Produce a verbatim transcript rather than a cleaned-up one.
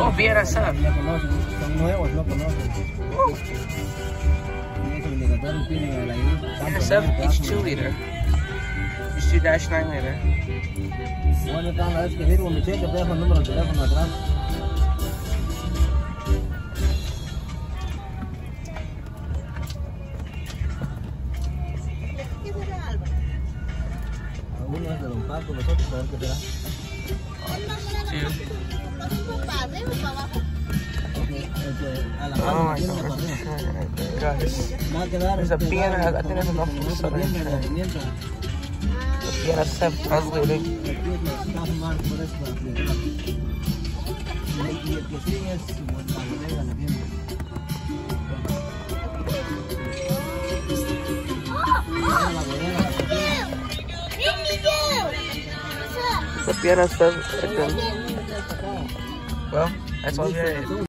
Oh, Viera Sub. Ya conocen, son nuevos, no conocen. Y esos indicadores tienen la Viera Sub H two liter. H two dash nine liter. Bueno, cada vez que firmo mi cheque, dejo el número de teléfono atrás. Uno es de Don Paco, los otros a ver qué será. Oh my God. Guys, there's a Viera, I think there's enough for Viera Sub translating. The Viera Sub. Well, that's all we had.